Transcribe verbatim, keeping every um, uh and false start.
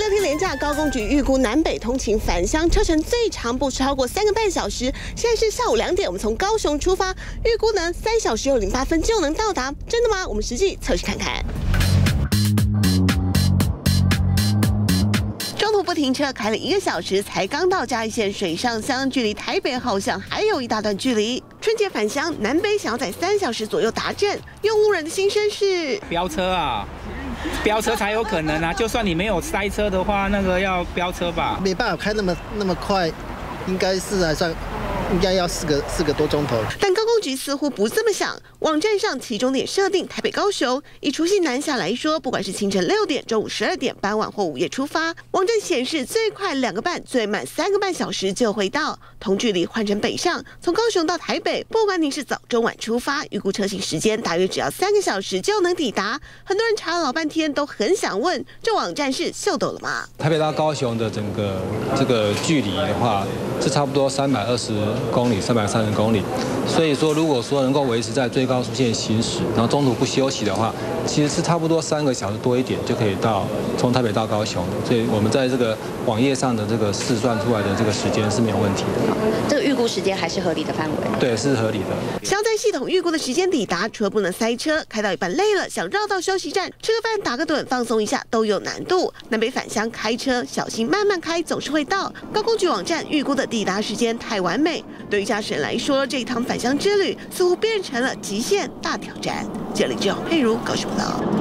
六天连假，高公局预估南北通勤返乡车程最长不超过三个半小时。现在是下午两点，我们从高雄出发，预估呢三小时有零八分就能到达，真的吗？我们实际测试看看。 中途不停车，开了一个小时，才刚到嘉义县水上乡，距离台北好像还有一大段距离。春节返乡，南北想要在三小时左右达阵，用路人的心声是： 飙车啊，飙车才有可能啊！就算你没有塞车的话，那个要飙车吧？ 没办法开那么那么快，应该是还算。 应该要四个四个多钟头， 但高公局似乎不这么想。网站上起终点设定台北、高雄，以除夕南下来说，不管是清晨六点、中午十二点、傍晚或午夜出发，网站显示最快两个半，最慢三个半小时就会到。同距离换成北上，从高雄到台北，不管你是早中晚出发，预估车行时间大约只要三个小时就能抵达。很多人查了老半天，都很想问：这网站是秀逗了吗？ 台北到高雄的整个这个距离的话，是差不多三百二十。 公里三百三十公里，所以说如果说能够维持在最高速线行驶，然后中途不休息的话，其实是差不多三个小时多一点就可以到从台北到高雄。所以我们在这个网页上的这个试算出来的这个时间是没有问题的。 这个预估时间还是合理的范围？ 对，是合理的。 想要在系统预估的时间抵达，除了不能塞车，开到一半累了，想绕到休息站吃个饭、打个盹、放松一下都有难度。南北返乡开车小心慢慢开，总是会到。高公局网站预估的抵达时间太完美。 对于驾驶人来说，这一趟返乡之旅似乎变成了极限大挑战。这里只有佩如高雄报道。